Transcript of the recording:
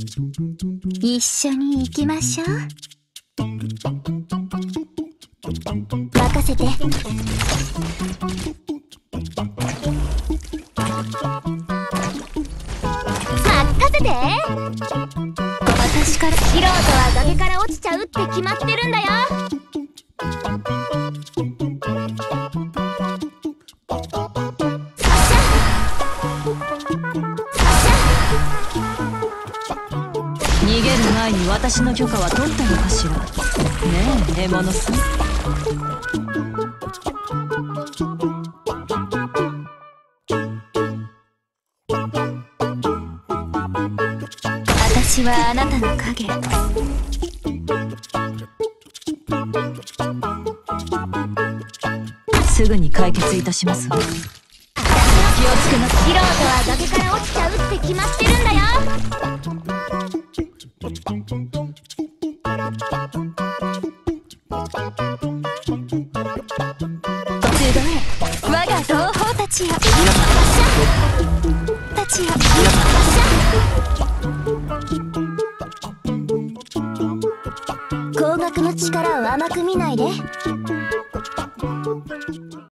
一緒に行きましょう。任せて。任せて。私から。素人は崖から落ちちゃうって決まってるんだよ。 逃げる前に私の許可は取ったのかしら。ねえ獲物さん。 私はあなたの影。 すぐに解決いたしますわ。気をつけな。 素人は崖から落ちちゃうって決まってるんだよ。集え、我が同胞たちよ。たちよ。高額の力を甘く見ないで。